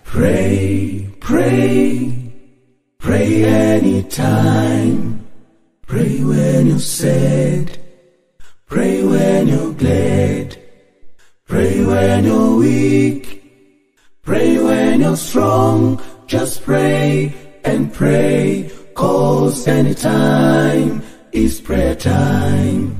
Pray, pray, pray anytime. Pray when you're sad. Pray when you're glad. Pray when you're weak. Pray when you're strong. Just pray and pray, 'cause anytime is prayer time.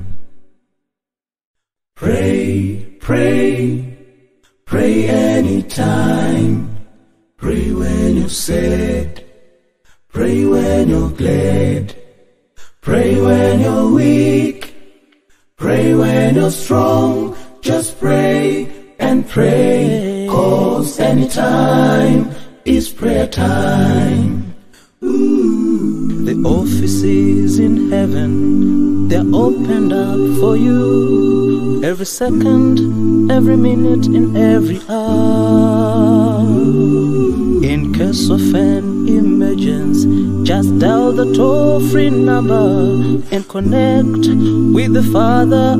Pray, pray, pray anytime. Pray when you're sad. Pray when you're glad. Pray when you're weak. Pray when you're strong. Just pray and pray, 'cause anytime is prayer time. Ooh. The offices in heaven, they're opened up for you. Every second, every minute, in every hour. In case of an emergency, just dial the toll-free number and connect with the Father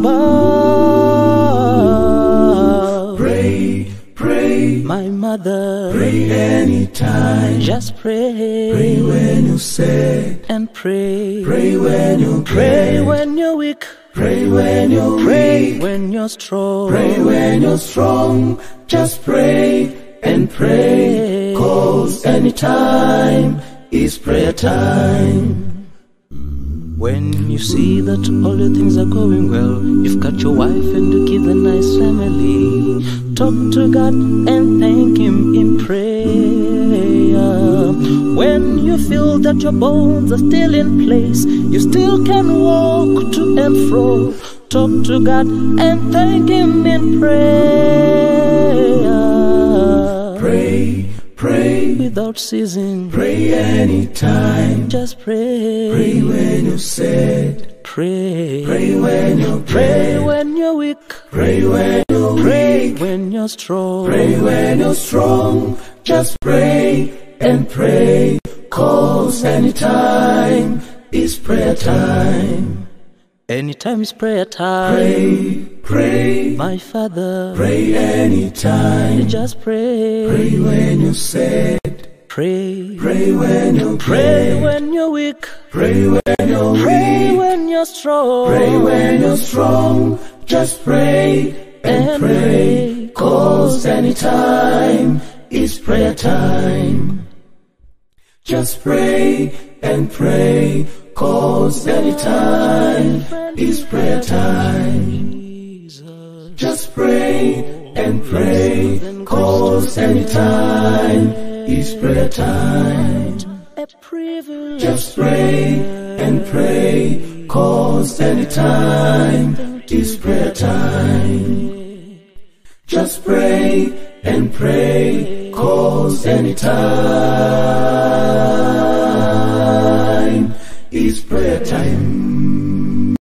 above. Pray, pray, my mother, pray anytime. Just pray. Pray when you're sad. And pray. Pray when you're Pray glad. when you're weak. Pray when you're Pray weak. when you're strong. Pray when you're strong. Just pray and pray, 'cause anytime is prayer time. When you see that all your things are going well, you've got your wife and you keep a nice family, talk to God and thank Him in prayer. When you feel that your bones are still in place, you still can walk to and fro, talk to God and thank Him in prayer. Pray, pray, without ceasing. Pray anytime. Just pray. Pray when you're sad. Pray. Pray when you're glad. Pray when you're weak. Pray when you're Pray weak. when you're strong. Pray when you're strong. Just pray and pray, 'cause anytime is prayer time. Anytime is prayer time. Pray, pray, my Father. Pray anytime. Just pray. Pray when you're sad. Pray. Pray when you're Pray glad. when you're weak. Pray when you're Pray weak. when you're strong. Pray when you're strong. Just pray and pray, 'cause anytime is prayer time. Just pray and pray, 'cause anytime is prayer time. Just pray and pray, 'cause anytime is prayer time. Just pray and pray, 'cause anytime is prayer time. Just pray and pray, 'cause anytime is prayer time.